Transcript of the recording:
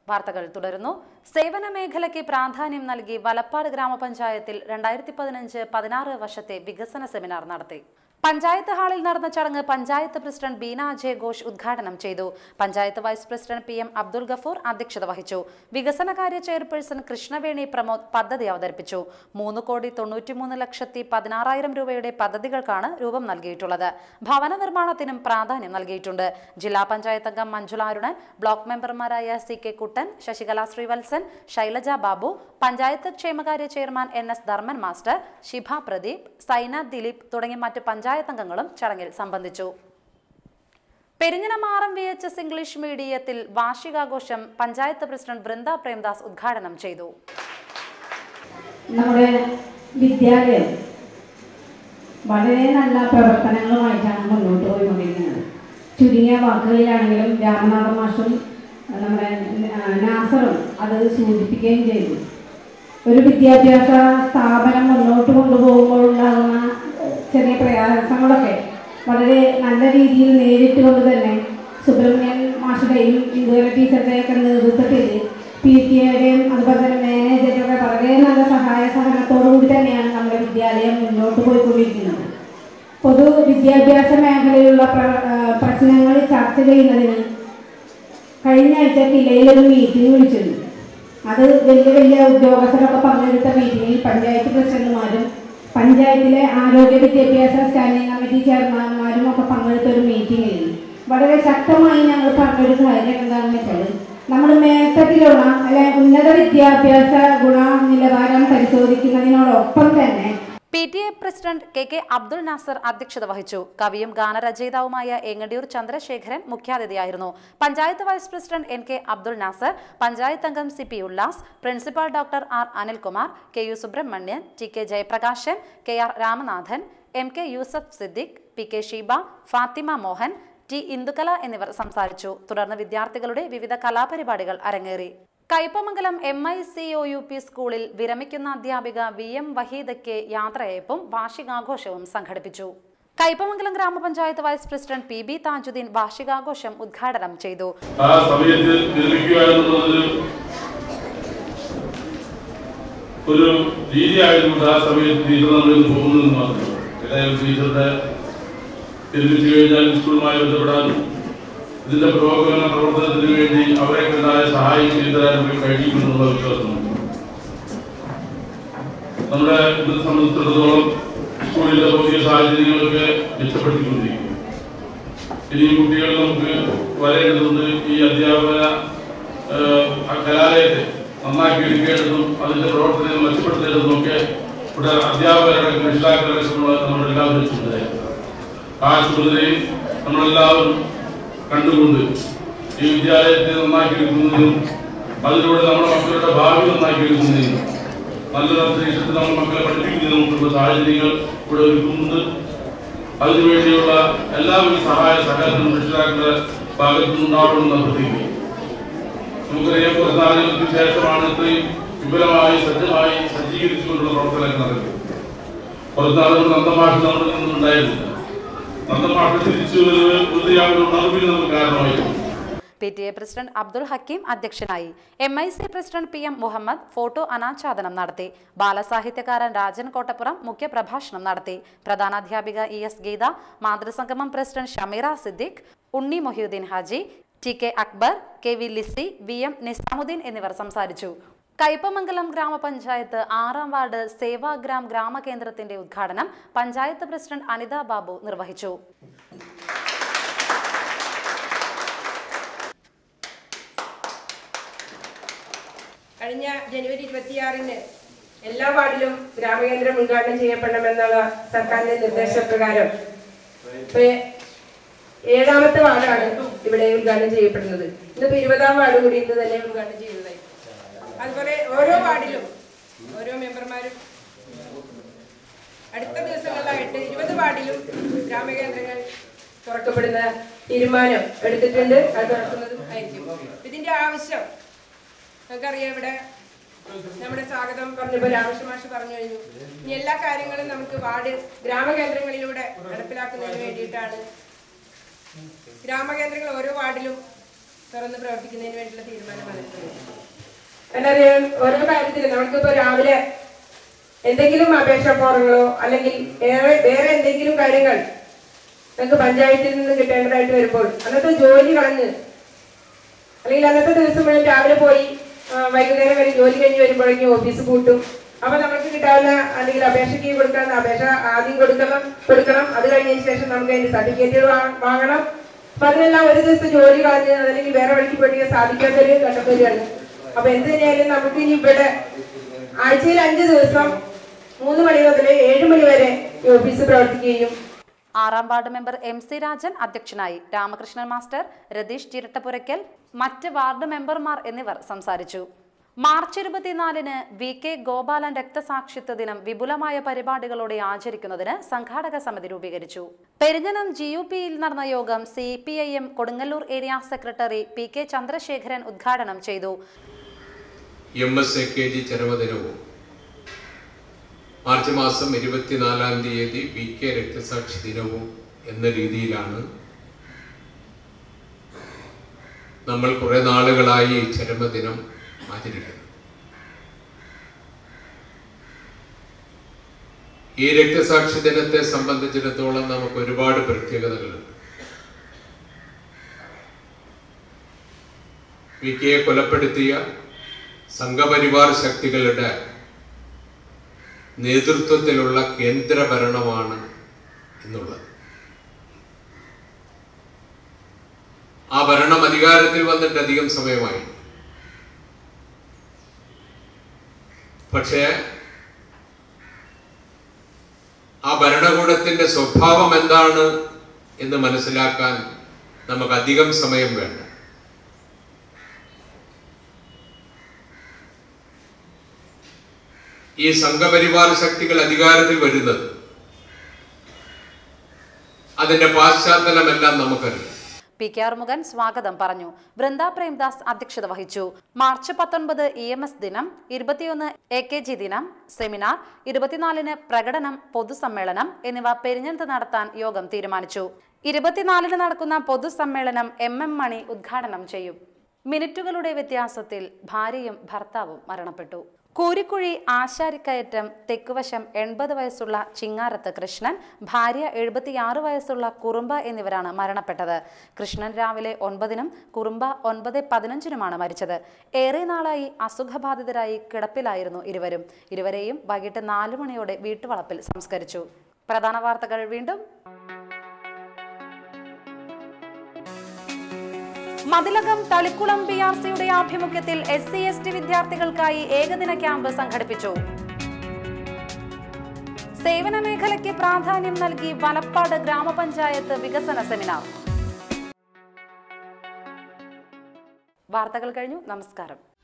വാർത്തകൾ തുടരുന്നു. സേവന മേഖലയ്ക്ക് പ്രാധാന്യം നൽകി വലപ്പാട് ഗ്രാമപഞ്ചായത്തിൽ 2015-16 വർഷത്തെ വികസന സെമിനാർ നടത്തി. പഞ്ചായത്ത് ഹാളിൽ നടന്ന ചടങ്ങ് പഞ്ചായത്ത് പ്രസിഡന്റ് ബീന അജയ് ഘോഷ് ഉദ്ഘാടനം ചെയ്തു. Panchayat vice president PM Abdul Gafoor അധ്യക്ഷത വഹിച്ചു. വികസനകാര്യ ചെയർപേഴ്സൺ കൃഷ്ണവേണി പ്രമോദ് പദ്ധതി അവതരിപ്പിച്ചു. 3,93,16,000 രൂപയുടെ പദ്ധതികൾക്കാണ് രൂപം നൽകിയിട്ടുള്ളത്. ഭവന നിർമ്മാണത്തിനും പ്രാധാന്യം നൽകിയിട്ടുണ്ട്. ജില്ലാ പഞ്ചായത്ത് അംഗം മഞ്ജുള അരുണൻ, ബ്ലോക്ക് മെമ്പർമാരായ CK കുട്ടൻ, ശശികല ശ്രീവത്സൻ, ശൈലജ ബാബു, പഞ്ചായത്ത് ക്ഷേമകാര്യ chairman NS Dharman master, Shibha Pradeep, Saina Dileep തുടങ്ങിയ മറ്റ് പഞ്ചായത്ത് അംഗങ്ങളും ചടങ്ങിൽ സംബന്ധിച്ചു. പെരിഞ്ഞനം VHS ഇംഗ്ലീഷ് മീഡിയത്തിൽ വാർഷികാഘോഷം പഞ്ചായത്ത് പ്രസിഡന്റ് വൃന്ദ പ്രേംദാസ് ഉദ്ഘാടനം ചെയ്തു. നമ്മുടെ വിദ്യാലയം വളരെ നല്ല പ്രവർത്തനങ്ങളുമായിട്ടാണ് മുന്നോട്ട് പോയിക്കൊണ്ടിരിക്കുന്നത്. ചുരുങ്ങിയ വാക്കുകളിലാണെങ്കിലും രാമനാഥ മാഷും നമ്മുടെ നാസറും അത് സൂചിപ്പിക്കുകയും ചെയ്തു. ഒരു വിദ്യാഭ്യാസ സ്ഥാപനം മുന്നോട്ട് കൊണ്ടുപോകുമ്പോഴുണ്ടാകുന്ന ചെറിയ പ്രയാസങ്ങളൊക്കെ വളരെ നല്ല രീതിയിൽ നേരിട്ടുകൊണ്ട് തന്നെ സുബ്രഹ്മണ്യൻ മാഷുടെയും ഇന്ദുവല ടീച്ചറുടെയൊക്കെ നേതൃത്വത്തിൽ PTA-യുടെയും അതുപോലെ തന്നെ മാനേജറുടെ വളരെ നല്ല സഹായ സഹകരണത്തോടുകൂടി തന്നെയാണ് നമ്മുടെ വിദ്യാലയം മുന്നോട്ട് പോയിക്കൊണ്ടിരിക്കുന്നത്. പൊതു വിദ്യാഭ്യാസ മേഖലയിലുള്ള പ്രശ്നങ്ങൾ ചർച്ച ചെയ്യുന്നതിന് കഴിഞ്ഞ ആഴ്ച കിലയിലൊരു മീറ്റിംഗ് വിളിച്ചിരുന്നു. അത് വലിയ വലിയ ഉദ്യോഗസ്ഥരൊക്കെ പങ്കെടുത്ത മീറ്റിങ്ങിൽ പഞ്ചായത്ത് പ്രസിഡന്റുമാരും പഞ്ചായത്തിലെ ആരോഗ്യ വിദ്യാഭ്യാസ സ്റ്റാൻഡിംഗ് കമ്മിറ്റി ചെയർമാൻമാരും ഒക്കെ പങ്കെടുത്ത ഒരു മീറ്റിങ്ങിൽ വളരെ ശക്തമായി ഞങ്ങൾ പറഞ്ഞൊരു കാര്യം എന്താണെന്ന് വെച്ചാൽ നമ്മൾ മേൽത്തട്ടിലുള്ള ഉന്നത വിദ്യാഭ്യാസ ഗുണനിലവാരം പരിശോധിക്കുന്നതിനോടൊപ്പം തന്നെ PTA president KK Abdul Nasar അധ്യക്ഷത വഹിച്ചു. കവിയും ഗാനരചയിതാവുമായ ഏങ്ങടിയൂർ ചന്ദ്രശേഖരൻ മുഖ്യാതിഥിയായിരുന്നു. Panchayat vice president NK Abdul Nasar, panchayat അംഗം CP Ullas, principal doctor R Anilkumar, KU Subramanian, TK Jayaprakashan, KR Ramanathan, MK Yusuf Siddique, PK Sheeba, Fathima Mohan, T Indukala എന്നിവർ സംസാരിച്ചു. തുടർന്ന് വിദ്യാർത്ഥികളുടെ വിവിധ കലാപരിപാടികൾ അരങ്ങേറി. കൈപ്പമംഗലം MICOUP സ്കൂളിൽ വിരമിക്കുന്ന അധ്യാപിക VM വഹീദയ്ക്ക് യാത്രയയപ്പും വാർഷികാഘോഷവും സംഘടിപ്പിച്ചു. Kaipamangalam grama panchayat vice president PB Thajudheen വാർഷികാഘോഷം ഉദ്ഘാടനം ചെയ്തു. ഒരു രീതിയായതുകൊണ്ട് ആ സമയത്ത് ടീച്ചർ നമ്മൾ പോകുന്നത് മാത്രം ടീച്ചറുടെ തിരിച്ചു കഴിഞ്ഞാൽ സ്കൂളുമായി ബന്ധപ്പെടാനും ഇതിന്റെ പുരോഗമന പ്രവർത്തനത്തിന് വേണ്ടി അവരെ കണ്ടായ സഹായം ചെയ്തു തരാനൊക്കെ കഴിയുമെന്നുള്ള വിശ്വാസമുണ്ട്. നമ്മുടെ ഇതിനെ സംബന്ധിച്ചിടത്തോളം സ്കൂളിലെ ഭൗതിക സാഹചര്യങ്ങളൊക്കെ മെച്ചപ്പെടുത്തിക്കൊണ്ടിരിക്കും. ഇനിയും കുട്ടികൾ നമുക്ക് വരേണ്ടതുണ്ട്. ഈ അധ്യാപന കലാലയത്തെ നന്നാക്കി എടുക്കേണ്ടതും അതിന്റെ പ്രവർത്തനങ്ങൾ മെച്ചപ്പെടുത്തേണ്ടതുമൊക്കെ ഇവിടെ അധ്യാപകരുടെ രക്ഷിതാക്കളുടെ നമ്മളെല്ലാവരും ചുമതലയാണ്. ആ ചുമതലയും നമ്മളെല്ലാവരും കണ്ടുകൊണ്ട് ഈ വിദ്യാലയത്തെ നന്നാക്കിയെടുക്കുന്നതിനും അതിലൂടെ നമ്മുടെ മക്കളുടെ ഭാവി നന്നാക്കിയെടുക്കുന്നതിനും നല്ലൊരു അന്തരീക്ഷത്തിൽ നമ്മൾ മക്കളെ പഠിപ്പിക്കുന്നതിനുള്ള സാഹചര്യങ്ങൾ ഇവിടെ ഒരുക്കുന്നുണ്ട്. അതിനുവേണ്ടിയുള്ള എല്ലാവരും സഹായ സഹകരണം രക്ഷിതാക്കളുടെ ഭാഗത്തുനിന്നുണ്ടാവണമെന്ന് പ്രതീക്ഷിക്കും. നമുക്കറിയാം, കുറച്ച് നാളുകൾക്ക് ശേഷമാണ് ഇത്രയും വിപുലമായി സജ്ജമായി സജ്ജീകരിച്ചുകൊണ്ടുള്ള പ്രവർത്തനങ്ങൾ നടക്കുന്നത്. കുറച്ച് നാളുകൾ നന്ദമാഷ് നമ്മുടെ നിന്നുണ്ടായിരുന്നില്ല. നന്ദമാഷ് തിരിച്ചു നമുക്ക് കാരണമായിരുന്നു. PTA പ്രസിഡന്റ് അബ്ദുൾ ഹക്കീം അധ്യക്ഷനായി. MIC president PM Muhammad photo അനാച്ഛാദനം നടത്തി. ബാലസാഹിത്യകാരൻ രാജൻ കോട്ടപ്പുറം മുഖ്യപ്രഭാഷണം നടത്തി. പ്രധാനാധ്യാപിക ES ഗീത, മാതൃസംഗമം president Shameera Siddique, Unni Mohiyuddin Haji, TK Akbar, KV Lissy, VM Nizamuddin എന്നിവർ സംസാരിച്ചു. കൈപ്പമംഗലം ഗ്രാമപഞ്ചായത്ത് 6ാം വാർഡ് സേവാഗ്രാം ഗ്രാമകേന്ദ്രത്തിന്റെ ഉദ്ഘാടനം പഞ്ചായത്ത് പ്രസിഡന്റ് അനിത ബാബു നിർവഹിച്ചു. കഴിഞ്ഞ ജനുവരി 26-ന് എല്ലാ വാർഡിലും ഗ്രാമകേന്ദ്രം ഉദ്ഘാടനം ചെയ്യപ്പെടണമെന്നുള്ള സർക്കാരിന്റെ നിർദ്ദേശപ്രകാരം 7ാമത്തെ വാർഡാണ് ഇവിടെ ഉദ്ഘാടനം ചെയ്യപ്പെടുന്നത്. ഇന്നിപ്പോ 20ാം വാർഡ് കൂടി ഇന്ന് തന്നെ ഉദ്ഘാടനം ചെയ്യുന്നതായി. അതുപോലെ ഓരോ വാർഡിലും ഓരോ മെമ്പർമാരും അടുത്ത ദിവസങ്ങളിലായിട്ട് 20 വാർഡിലും ഗ്രാമകേന്ദ്രങ്ങൾ തുറക്കപ്പെടുന്ന തീരുമാനം എടുത്തിട്ടുണ്ട്. അത് തുറക്കുന്നതും ആയിരിക്കും. ഇതിന്റെ ആവശ്യം നമുക്കറിയാം. ഇവിടെ നമ്മുടെ സ്വാഗതം പറഞ്ഞപ്പോൾ രാമകൃഷ്ണമാഷ് പറഞ്ഞു കഴിഞ്ഞു. ഇനി എല്ലാ കാര്യങ്ങളും നമുക്ക് വാർഡ് ഗ്രാമകേന്ദ്രങ്ങളിലൂടെ നടപ്പിലാക്കുന്നതിന് വേണ്ടിയിട്ടാണ് ഗ്രാമകേന്ദ്രങ്ങൾ ഓരോ വാർഡിലും തുറന്ന് പ്രവർത്തിക്കുന്നതിന് വേണ്ടിയുള്ള തീരുമാനം വന്നിട്ടുണ്ട്. എന്നറിയാം, ഓരോ കാര്യത്തിലും നമുക്കിപ്പോൾ രാവിലെ എന്തെങ്കിലും അപേക്ഷ ഫോറങ്ങളോ അല്ലെങ്കിൽ വേറെ എന്തെങ്കിലും കാര്യങ്ങൾ നമുക്ക് പഞ്ചായത്തിൽ നിന്ന് കിട്ടേണ്ടതായിട്ട് വരുമ്പോൾ അന്നത്തെ ജോലി കളഞ്ഞ് അല്ലെങ്കിൽ അന്നത്തെ ദിവസം മുഴുവൻ രാവിലെ പോയി വൈകുന്നേരം വരെ ജോലി കഴിഞ്ഞ് വരുമ്പോഴേക്കും ഓഫീസ് പൂട്ടും. അപ്പൊ നമുക്ക് കിട്ടാവുന്ന അല്ലെങ്കിൽ അപേക്ഷയ്ക്ക് കൊടുക്കാവുന്ന അപേക്ഷ ആദ്യം കൊടുക്കണം. അത് കഴിഞ്ഞതിന് ശേഷം നമുക്ക് അതിന്റെ സർട്ടിഫിക്കറ്റുകൾ വാങ്ങണം. അപ്പൊ അതിനെല്ലാം ഒരു ദിവസത്തെ ജോലി കളഞ്ഞ് അതല്ലെങ്കിൽ വേറെ വഴിക്ക് പോയിട്ട് സാധിക്കാത്തൊരു ഘട്ടം വരികയാണ്. അപ്പൊ എന്ത് തന്നെയായാലും നമുക്ക് ഇനി ഇവിടെ ആഴ്ചയിൽ 5 ദിവസം 3 മണി മുതൽ 7 മണി വരെ ഈ ഓഫീസ് പ്രവർത്തിക്കുകയും 6ാം വാർഡ് മെമ്പർ MC രാജൻ അധ്യക്ഷനായി. രാമകൃഷ്ണൻ മാസ്റ്റർ, രതീഷ് ചിരട്ടപ്പുരയ്ക്കൽ, മറ്റ് വാർഡ് മെമ്പർമാർ എന്നിവർ സംസാരിച്ചു. മാർച്ച് 24-ന് VK ഗോപാലൻ രക്തസാക്ഷിത്വ ദിനം വിപുലമായ പരിപാടികളോടെ ആചരിക്കുന്നതിന് സംഘാടക സമിതി രൂപീകരിച്ചു. പെരിഞ്ഞനം GUPയിൽ നടന്ന യോഗം CPIM Kodungallur area secretary PK Chandrasekharan ഉദ്ഘാടനം ചെയ്തു. MSAKG ചരമദിനവും മാർച്ച് മാസം 24-ാം തീയതി VK രക്തസാക്ഷി ദിനവും എന്ന രീതിയിലാണ് നമ്മൾ കുറെ നാളുകളായി ചരമദിനം ആചരിക്കുന്നത്. ഈ രക്തസാക്ഷി ദിനത്തെ സംബന്ധിച്ചിടത്തോളം നമുക്ക് ഒരുപാട് പ്രത്യേകതകളുണ്ട്. VKയെ കൊലപ്പെടുത്തിയ സംഘപരിവാർ ശക്തികളുടെ നേതൃത്വത്തിലുള്ള കേന്ദ്ര ഭരണമാണ് എന്നുള്ളത്. ആ ഭരണം അധികാരത്തിൽ വന്നിട്ട് അധികം സമയമായി. പക്ഷേ ആ ഭരണകൂടത്തിന്റെ സ്വഭാവം എന്താണ് എന്ന് മനസ്സിലാക്കാൻ നമുക്ക് അധികം സമയം വേണ്ട. ഈ സംഘപരിവാർ ശക്തികൾ അധികാരത്തിൽ വരുന്നത് അതിന്റെ പാശ്ചാത്തലമെല്ലാം നമുക്കറിയാം. PK ആറുമുഖൻ സ്വാഗതം പറഞ്ഞു. വൃന്ദ പ്രേംദാസ് അധ്യക്ഷത വഹിച്ചു. മാർച്ച് 19 EMS ദിനം, 21 AKG ദിനം, സെമിനാർ, 24-ന് പ്രകടനം, പൊതുസമ്മേളനം എന്നിവ പെരിഞ്ഞത്ത് നടത്താൻ യോഗം തീരുമാനിച്ചു. 24-ന് നടക്കുന്ന പൊതുസമ്മേളനം MM മണി ഉദ്ഘാടനം ചെയ്യും. മിനിറ്റുകളുടെ വ്യത്യാസത്തിൽ ഭാര്യയും ഭർത്താവും മരണപ്പെട്ടു. കൂരിക്കുഴി ആശാരിക്കയറ്റം തെക്കുവശം 80 വയസ്സുള്ള ചിങ്ങാരത്ത് കൃഷ്ണൻ, ഭാര്യ 76 വയസ്സുള്ള കുറുമ്പ എന്നിവരാണ് മരണപ്പെട്ടത്. കൃഷ്ണൻ രാവിലെ 9-നും കുറുമ്പ 9:15-നുമാണ് മരിച്ചത്. ഏറെ നാളായി അസുഖബാധിതരായി കിടപ്പിലായിരുന്നു ഇരുവരും. ഇരുവരെയും വൈകിട്ട് 4 മണിയോടെ വീട്ടുവളപ്പിൽ സംസ്കരിച്ചു. പ്രധാന വാർത്തകൾ വീണ്ടും. മതിലകം തളിക്കുളം PRCയുടെ ആഭിമുഖ്യത്തിൽ SC/ST വിദ്യാർത്ഥികൾക്കായി ഏകദിന ക്യാമ്പ് സംഘടിപ്പിച്ചു. സേവന മേഖലയ്ക്ക് പ്രാധാന്യം നൽകി വലപ്പാട് ഗ്രാമപഞ്ചായത്ത് വികസന സെമിനാർ. വാർത്തകൾ കഴിഞ്ഞു. നമസ്കാരം.